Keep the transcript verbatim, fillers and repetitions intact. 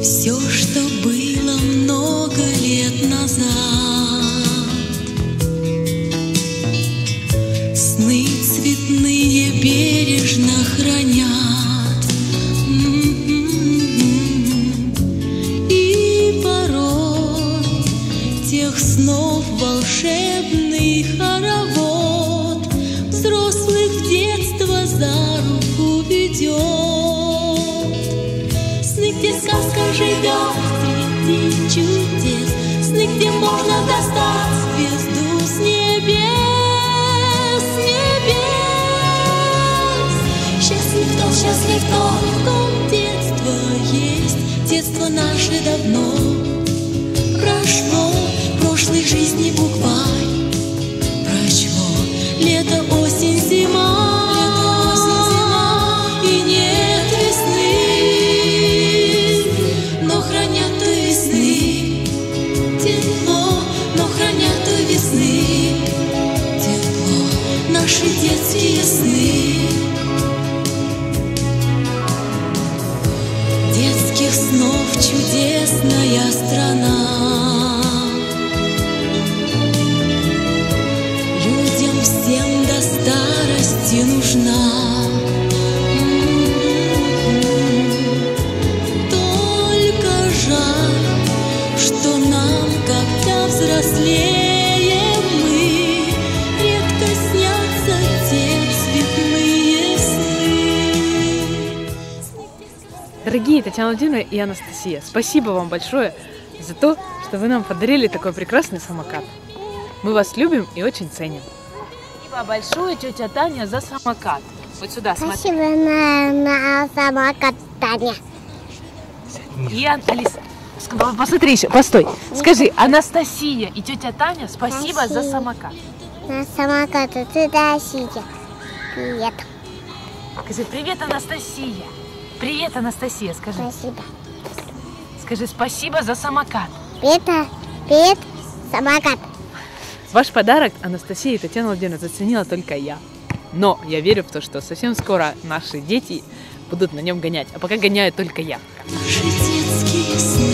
Все, что было много лет назад, сны цветные бережно хранят. И порой тех снов волшебный хоровод взрослых детства за руку ведет. Сны, где сказка живет среди чудес, сны, где можно достать звезду с небес, с небес. Счастлив тот, счастлив тот, в ком детство есть, детство наше давно прошло, прошлой жизни букварь прочло. Лето, осень, зима. Наши детские сны, детских снов чудесная страна. Людям всем до старости нужна. Только жаль, что нам, когда взрослеем, Дорогие Татьяна Владимировна и Анастасия, спасибо вам большое за то, что вы нам подарили такой прекрасный самокат. Мы вас любим и очень ценим. Спасибо большое, тетя Таня, за самокат. Вот сюда смотри. Спасибо на, на самокат, Таня. И Алиса, посмотри еще, постой. Скажи, Анастасия и тетя Таня, спасибо, спасибо. за самокат. На самокат, туда сидя. Привет. Скажи, привет, Анастасия. Привет, Анастасия, скажи. Спасибо. Скажи спасибо за самокат. Привет, привет, самокат. Ваш подарок Анастасия и Татьяна Владимировна заценила только я. Но я верю в то, что совсем скоро наши дети будут на нем гонять. А пока гоняю только я. Наши детские сны.